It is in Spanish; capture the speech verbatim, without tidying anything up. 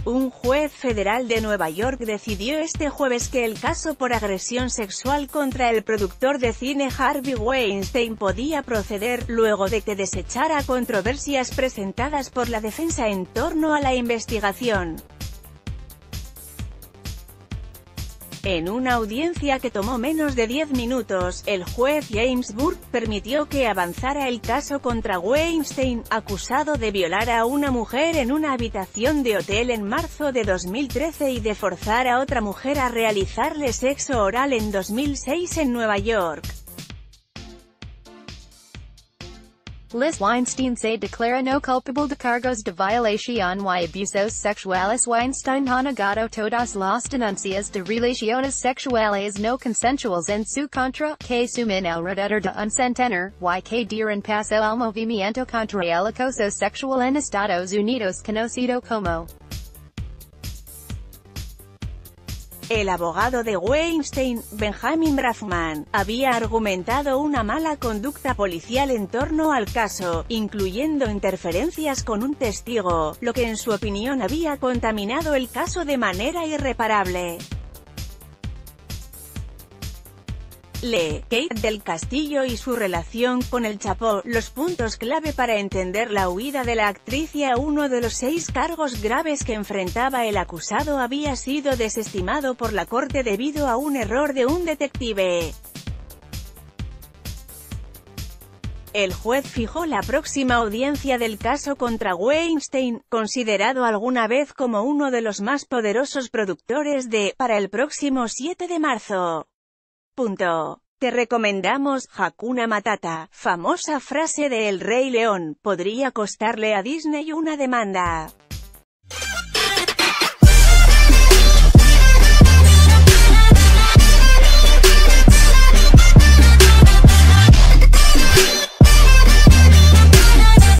Un juez federal de Nueva York decidió este jueves que el caso por agresión sexual contra el productor de cine Harvey Weinstein podía proceder, luego de que desechara controversias presentadas por la defensa en torno a la investigación. En una audiencia que tomó menos de diez minutos, el juez James Burke permitió que avanzara el caso contra Weinstein, acusado de violar a una mujer en una habitación de hotel en marzo de dos mil trece y de forzar a otra mujer a realizarle sexo oral en dos mil seis en Nueva York. Liz Weinstein se declara no culpable de cargos de violación y abusos sexuales. Weinstein ha negado todas las denuncias de relaciones sexuales no consensuales en su contra, que suman alrededor de un centenar, y que dieron paso al movimiento contra el acoso sexual en Estados Unidos conocido como. El abogado de Weinstein, Benjamin Brafman, había argumentado una mala conducta policial en torno al caso, incluyendo interferencias con un testigo, lo que en su opinión había contaminado el caso de manera irreparable. Le, Kate del Castillo y su relación con el Chapo, los puntos clave para entender la huida de la actriz y a uno de los seis cargos graves que enfrentaba el acusado había sido desestimado por la corte debido a un error de un detective. El juez fijó la próxima audiencia del caso contra Weinstein, considerado alguna vez como uno de los más poderosos productores de, para el próximo siete de marzo. Punto. Te recomendamos Hakuna Matata, famosa frase de El Rey León, podría costarle a Disney una demanda.